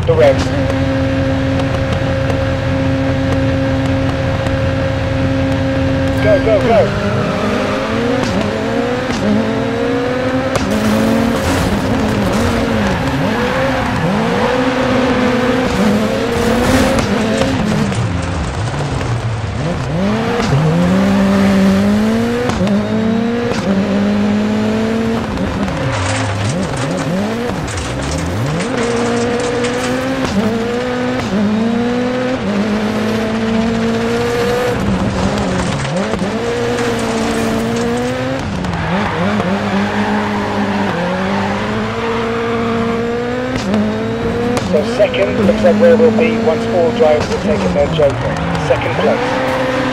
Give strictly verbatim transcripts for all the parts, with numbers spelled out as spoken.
up the revs. Go, go, go. So second looks like where we'll be once all drivers have taken their joker. Second place.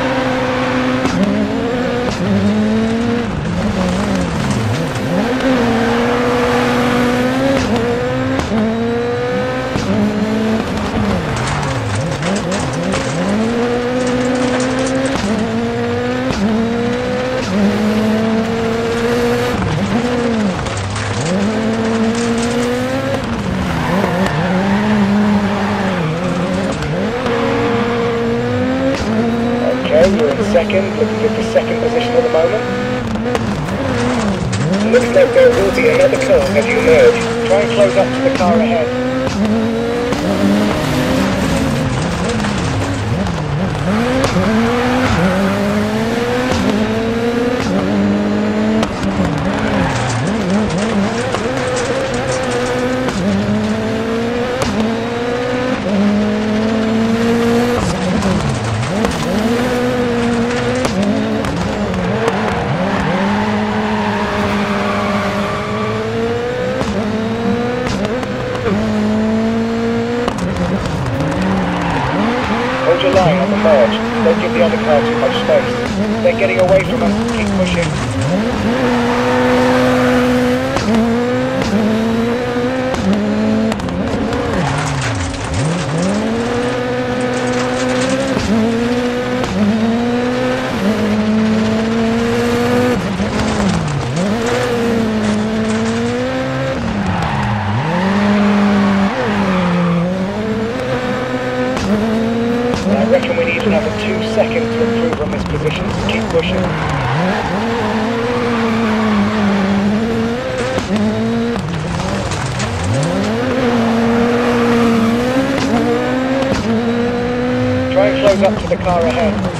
You're in second, looking good for second position at the moment. Looks like there will be another car as you merge. Try and close up to the car ahead. Hold your line on the merge. Don't give the other car too much space. They're getting away from us. Keep pushing. I reckon we need another two seconds to improve on this position, so keep pushing. Try and close up to the car ahead.